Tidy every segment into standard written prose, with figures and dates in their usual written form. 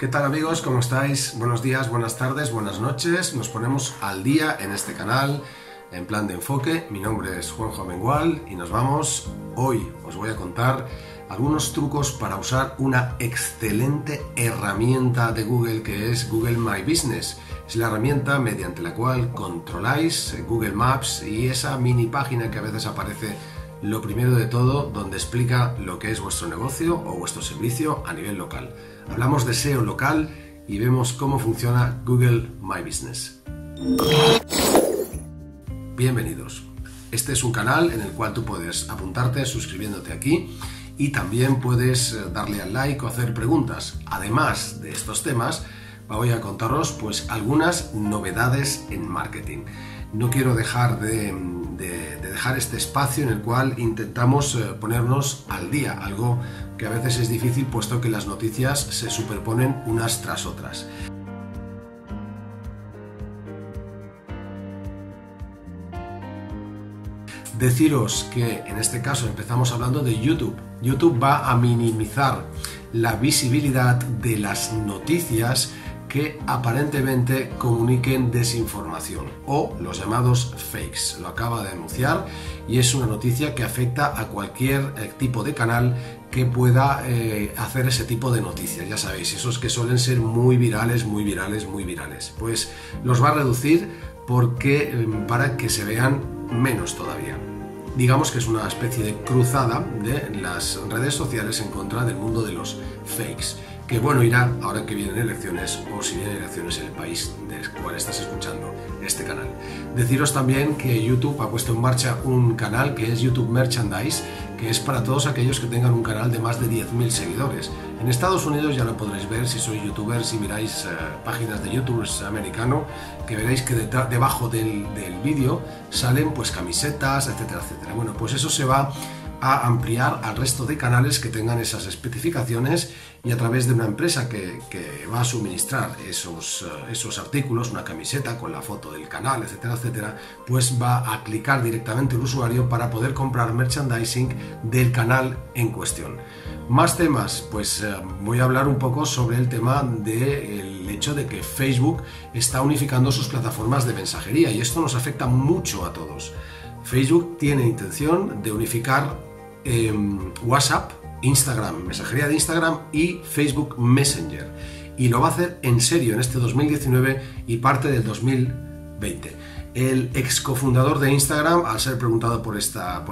¿Qué tal amigos? ¿Cómo estáis? Buenos días, buenas tardes, buenas noches. Nos ponemos al día en este canal en plan de enfoque. Mi nombre es Juanjo Mengual y nos vamos. Hoy os voy a contar algunos trucos para usar una excelente herramienta de Google que es Google My Business. Es la herramienta mediante la cual controláis Google Maps y esa mini página que a veces aparece lo primero de todo, donde explica lo que es vuestro negocio o vuestro servicio a nivel local. Hablamos de SEO local y vemos cómo funciona Google My Business. Bienvenidos. Este es un canal en el cual tú puedes apuntarte suscribiéndote aquí y también puedes darle al like o hacer preguntas. Además de estos temas, voy a contaros pues algunas novedades en marketing. No quiero dejar de dejar este espacio en el cual intentamos ponernos al día, algo que a veces es difícil puesto que las noticias se superponen unas tras otras. Deciros que en este caso empezamos hablando de YouTube. YouTube va a minimizar la visibilidad de las noticias que aparentemente comuniquen desinformación o los llamados fakes. Lo acaba de anunciar y es una noticia que afecta a cualquier tipo de canal que pueda hacer ese tipo de noticias. Ya sabéis, esos que suelen ser muy virales, pues los va a reducir para que se vean menos todavía. Digamos que es una especie de cruzada de las redes sociales en contra del mundo de los fakes, que bueno, irá ahora que vienen elecciones o si vienen elecciones en el país del cual estás escuchando este canal. Deciros también que YouTube ha puesto en marcha un canal que es YouTube Merchandise, que es para todos aquellos que tengan un canal de más de 10.000 seguidores. En Estados Unidos ya lo podréis ver si sois youtubers, si miráis páginas de youtubers americano, que veréis que debajo del vídeo salen pues camisetas, etcétera, etcétera. Bueno, pues eso se va a ampliar al resto de canales que tengan esas especificaciones y a través de una empresa que va a suministrar esos artículos, una camiseta con la foto del canal, etcétera, etcétera, pues va a clicar directamente el usuario para poder comprar merchandising del canal en cuestión. Más temas, pues voy a hablar un poco sobre el tema del hecho de que Facebook está unificando sus plataformas de mensajería y esto nos afecta mucho a todos. Facebook tiene intención de unificar WhatsApp, Instagram, mensajería de Instagram y Facebook Messenger, y lo va a hacer en serio en este 2019 y parte del 2020. El ex cofundador de Instagram, al ser preguntado por esta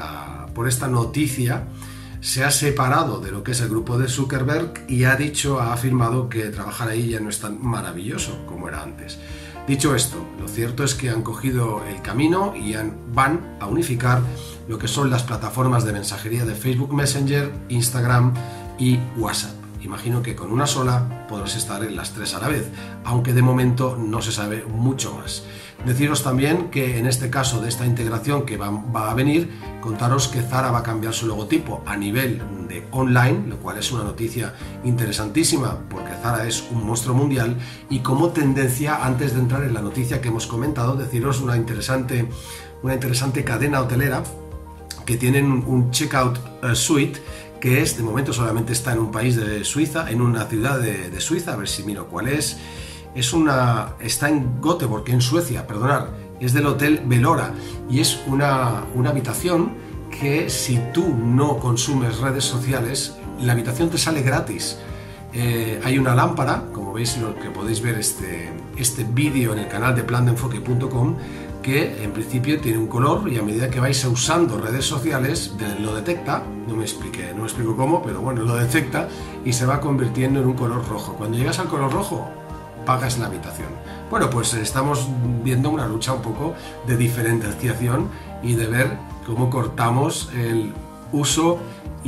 noticia, se ha separado de lo que es el grupo de Zuckerberg y ha afirmado que trabajar ahí ya no es tan maravilloso como era antes. Dicho esto, lo cierto es que han cogido el camino y van a unificar lo que son las plataformas de mensajería de Facebook Messenger, Instagram y WhatsApp. Imagino que con una sola podrás estar en las tres a la vez, aunque de momento no se sabe mucho más. Deciros también que en este caso de esta integración que va a venir, contaros que Zara va a cambiar su logotipo a nivel de online, lo cual es una noticia interesantísima porque Zara es un monstruo mundial. Y como tendencia, antes de entrar en la noticia que hemos comentado, deciros una interesante cadena hotelera que tienen un checkout suite que de momento solamente está en un país de Suiza, en una ciudad de Suiza, a ver si miro cuál es. Está en Göteborg, en Suecia, perdonad, es del Hotel Velora y es una habitación que si tú no consumes redes sociales, la habitación te sale gratis. Hay una lámpara, como veis, lo que podéis ver este vídeo en el canal de plandeenfoque.com, que en principio tiene un color y a medida que vais usando redes sociales lo detecta, no me explico cómo, pero bueno, lo detecta y se va convirtiendo en un color rojo. Cuando llegas al color rojo, pagas la habitación. Bueno, pues estamos viendo una lucha un poco de diferenciación y de ver cómo cortamos el uso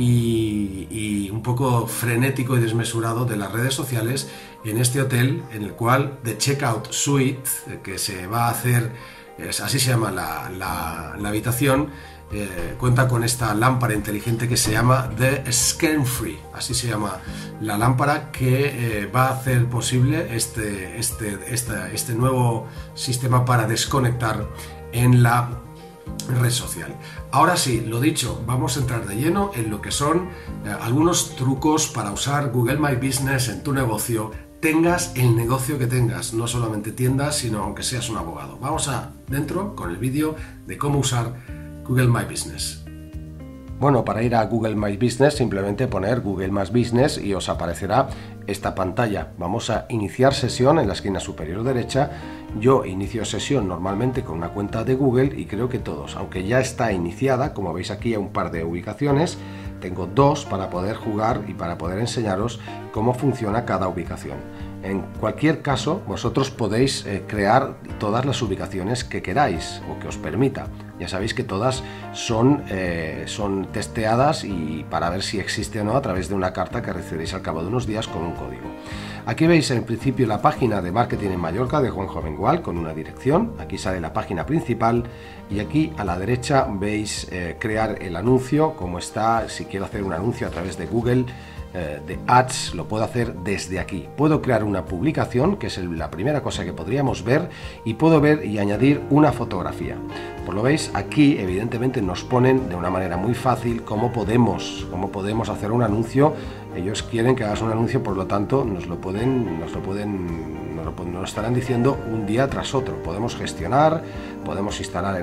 y un poco frenético y desmesurado de las redes sociales en este hotel, en el cual The Checkout Suite, que se va a hacer, así se llama la habitación, cuenta con esta lámpara inteligente que se llama The Scan Free, así se llama la lámpara, que va a hacer posible este nuevo sistema para desconectar en la red social. Ahora sí, lo dicho, vamos a entrar de lleno en lo que son algunos trucos para usar Google My Business en tu negocio, tengas el negocio que tengas, no solamente tiendas, sino aunque seas un abogado. Vamos adentro con el vídeo de cómo usar Google My Business. Bueno, para ir a Google My Business simplemente poner Google My Business y os aparecerá esta pantalla. Vamos a iniciar sesión en la esquina superior derecha. Yo inicio sesión normalmente con una cuenta de Google y creo que todos, aunque ya está iniciada, como veis aquí hay un par de ubicaciones, tengo dos para poder jugar y para poder enseñaros cómo funciona cada ubicación. En cualquier caso, vosotros podéis crear todas las ubicaciones que queráis o que os permita. Ya sabéis que todas son testeadas y para ver si existe o no a través de una carta que recibiréis al cabo de unos días con un código. Aquí veis en principio la página de Marketing en Mallorca de Juanjo Bengual con una dirección. Aquí sale la página principal y aquí a la derecha veis crear el anuncio, como está. Si quiero hacer un anuncio a través de Google de Ads, lo puedo hacer desde aquí. Puedo crear una publicación, que es la primera cosa que podríamos ver, y puedo ver y añadir una fotografía. Pues lo veis, aquí evidentemente nos ponen de una manera muy fácil cómo podemos hacer un anuncio. Ellos quieren que hagas un anuncio, por lo tanto nos lo estarán diciendo un día tras otro. Podemos gestionar, podemos instalar en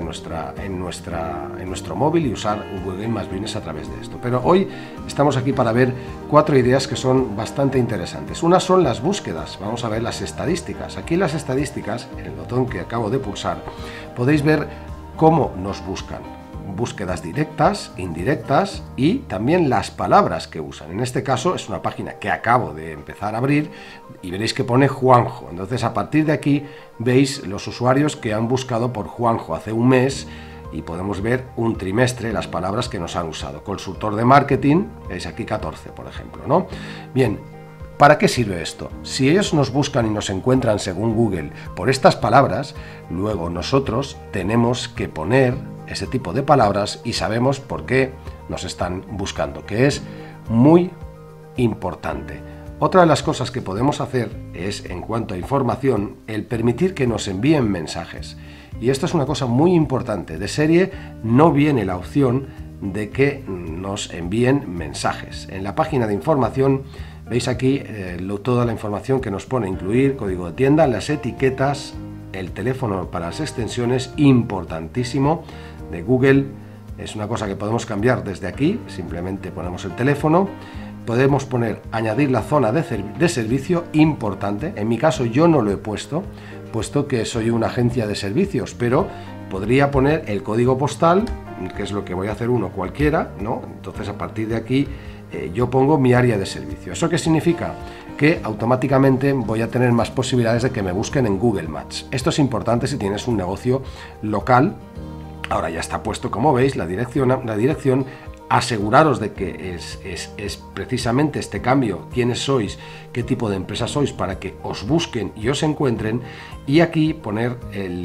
nuestro móvil y usar Google My Business a través de esto. Pero hoy estamos aquí para ver 4 ideas que son bastante interesantes. Una son las búsquedas. Vamos a ver las estadísticas. Aquí en las estadísticas, en el botón que acabo de pulsar, podéis ver cómo nos buscan. Búsquedas directas, indirectas y también las palabras que usan. En este caso es una página que acabo de empezar a abrir y veréis que pone Juanjo. Entonces a partir de aquí veis los usuarios que han buscado por Juanjo hace un mes y podemos ver un trimestre las palabras que nos han usado. Consultor de marketing, veis aquí 14 por ejemplo, ¿no? Bien, ¿para qué sirve esto? Si ellos nos buscan y nos encuentran según Google por estas palabras, luego nosotros tenemos que poner ese tipo de palabras y sabemos por qué nos están buscando, que es muy importante. Otra de las cosas que podemos hacer es, en cuanto a información, el permitir que nos envíen mensajes. Y esto es una cosa muy importante. De serie no viene la opción de que nos envíen mensajes. En la página de información veis aquí toda la información que nos pone: incluir código de tienda, las etiquetas, el teléfono para las extensiones, importantísimo, de Google. Es una cosa que podemos cambiar desde aquí, simplemente ponemos el teléfono. Podemos poner añadir la zona de servicio, importante. En mi caso yo no lo he puesto, puesto que soy una agencia de servicios, pero podría poner el código postal, que es lo que voy a hacer uno cualquiera, ¿no? Entonces a partir de aquí yo pongo mi área de servicio. ¿Eso qué significa? Que automáticamente voy a tener más posibilidades de que me busquen en Google Maps. Esto es importante si tienes un negocio local. Ahora ya está puesto, como veis, la dirección. Aseguraros de que es precisamente este cambio, quiénes sois, qué tipo de empresa sois, para que os busquen y os encuentren. Y aquí poner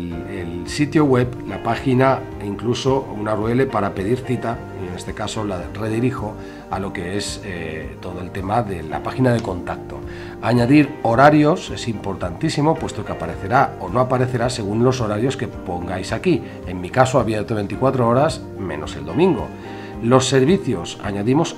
el sitio web, la página e incluso una URL para pedir cita, y en este caso la redirijo a lo que es todo el tema de la página de contacto. Añadir horarios es importantísimo, puesto que aparecerá o no aparecerá según los horarios que pongáis aquí. En mi caso abierto 24 horas menos el domingo. Los servicios, añadimos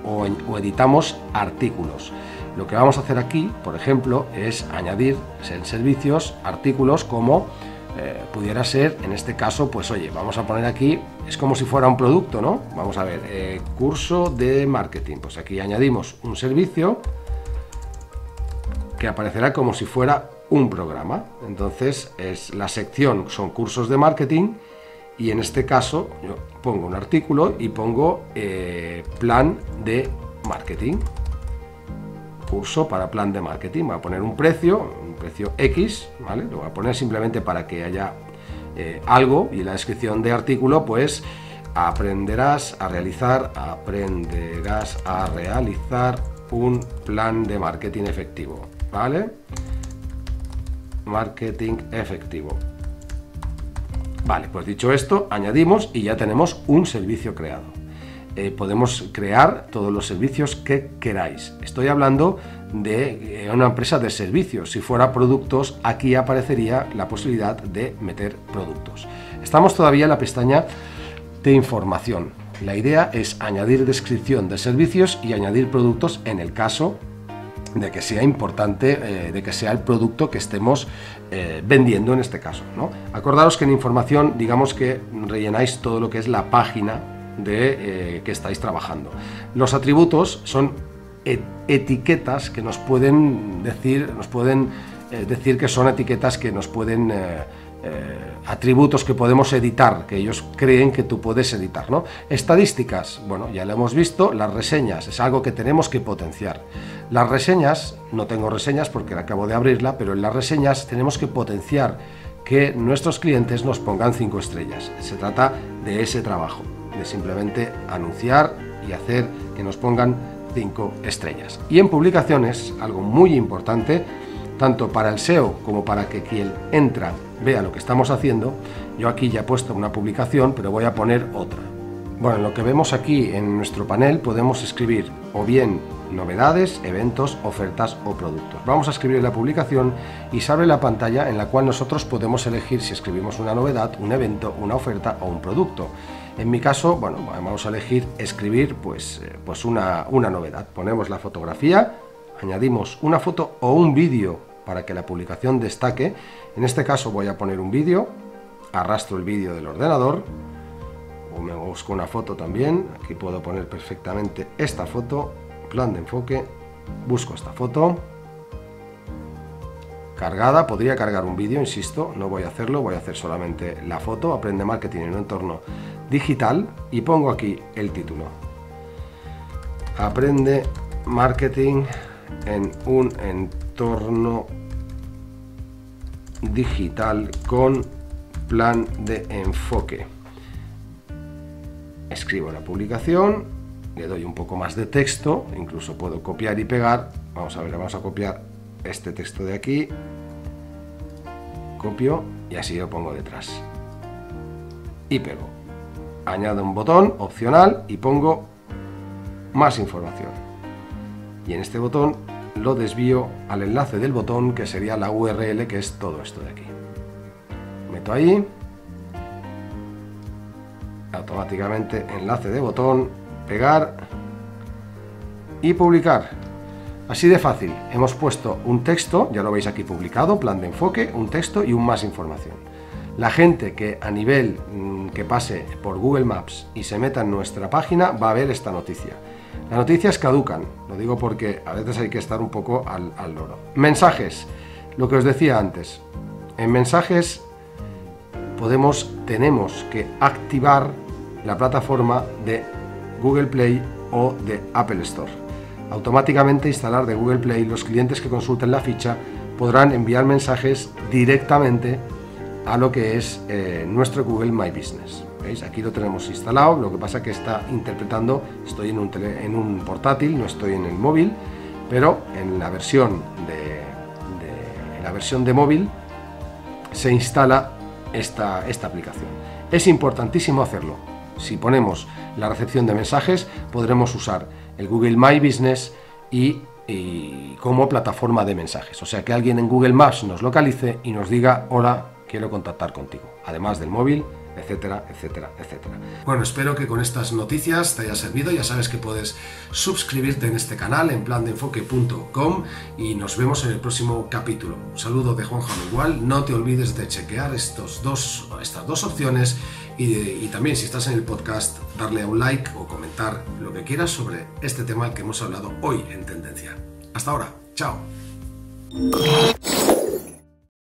o editamos artículos. Lo que vamos a hacer aquí, por ejemplo, es añadir en servicios artículos como pudiera ser, en este caso, pues oye, vamos a poner aquí, es como si fuera un producto, ¿no? Vamos a ver, curso de marketing. Pues aquí añadimos un servicio que aparecerá como si fuera un programa. Entonces, la sección son cursos de marketing. Y en este caso yo pongo un artículo y pongo plan de marketing, curso para plan de marketing. Voy a poner un precio X, ¿vale? Lo voy a poner simplemente para que haya algo, y en la descripción de artículo pues aprenderás a realizar un plan de marketing efectivo, ¿vale? Marketing efectivo. Vale, pues dicho esto, añadimos y ya tenemos un servicio creado. podemos crear todos los servicios que queráis. Estoy hablando de una empresa de servicios. Si fuera productos, aquí aparecería la posibilidad de meter productos. Estamos todavía en la pestaña de información. La idea es añadir descripción de servicios y añadir productos en el caso de que sea importante, de que sea el producto que estemos vendiendo en este caso, ¿no? Acordaros que en información, digamos que rellenáis todo lo que es la página de que estáis trabajando. Los atributos son etiquetas que nos pueden decir, que son etiquetas que nos pueden atributos que podemos editar, que ellos creen que tú puedes editar, ¿no? Estadísticas, bueno, ya lo hemos visto. Las reseñas es algo que tenemos que potenciar. Las reseñas, no tengo reseñas porque acabo de abrirla, pero en las reseñas tenemos que potenciar que nuestros clientes nos pongan 5 estrellas. Se trata de ese trabajo, de simplemente anunciar y hacer que nos pongan 5 estrellas. Y en publicaciones, algo muy importante, tanto para el SEO como para que quien entra vea lo que estamos haciendo. Yo aquí ya he puesto una publicación, pero voy a poner otra. Bueno, lo que vemos aquí en nuestro panel podemos escribir o bien novedades, eventos, ofertas o productos. Vamos a escribir la publicación y se abre la pantalla en la cual nosotros podemos elegir si escribimos una novedad, un evento, una oferta o un producto. En mi caso, bueno, vamos a elegir escribir pues una novedad. Ponemos la fotografía, añadimos una foto o un vídeo para que la publicación destaque. En este caso voy a poner un vídeo, arrastro el vídeo del ordenador o me busco una foto también. Aquí puedo poner perfectamente esta foto, plan de enfoque, busco esta foto cargada. Podría cargar un vídeo, insisto, no voy a hacerlo, voy a hacer solamente la foto. Aprende marketing en un entorno digital y pongo aquí el título: Aprende marketing en un entorno digital con plan de enfoque. Escribo la publicación, le doy un poco más de texto, incluso puedo copiar y pegar. Vamos a ver, vamos a copiar este texto de aquí, copio y así lo pongo detrás y pego. Añado un botón opcional y pongo más información, y en este botón lo desvío al enlace del botón, que sería la URL, que es todo esto de aquí. Meto ahí, automáticamente enlace de botón, pegar y publicar. Así de fácil. Hemos puesto un texto, ya lo veis aquí publicado, plan de enfoque, un texto y un más información. La gente que a nivel que pase por Google Maps y se meta en nuestra página va a ver esta noticia. Las noticias caducan, lo digo porque a veces hay que estar un poco al loro. Mensajes, lo que os decía antes. En mensajes tenemos que activar la plataforma de Google Play o de Apple Store. Automáticamente instalar de Google Play. Los clientes que consulten la ficha podrán enviar mensajes directamente a lo que es nuestro Google My Business. ¿Veis? Aquí lo tenemos instalado, lo que pasa que está interpretando, estoy en un portátil, no estoy en el móvil, pero en la versión de móvil se instala esta aplicación. Es importantísimo hacerlo. Si ponemos la recepción de mensajes, podremos usar el Google My Business y como plataforma de mensajes. O sea, que alguien en Google Maps nos localice y nos diga: hola, quiero contactar contigo, además del móvil, etcétera, etcétera, etcétera. Bueno, espero que con estas noticias te haya servido. Ya sabes que puedes suscribirte en este canal en plandeenfoque.com y nos vemos en el próximo capítulo. Un saludo de Juanjo Amengual. No te olvides de chequear estas dos opciones y también, si estás en el podcast, darle a un like o comentar lo que quieras sobre este tema que hemos hablado hoy en Tendencia. Hasta ahora, chao.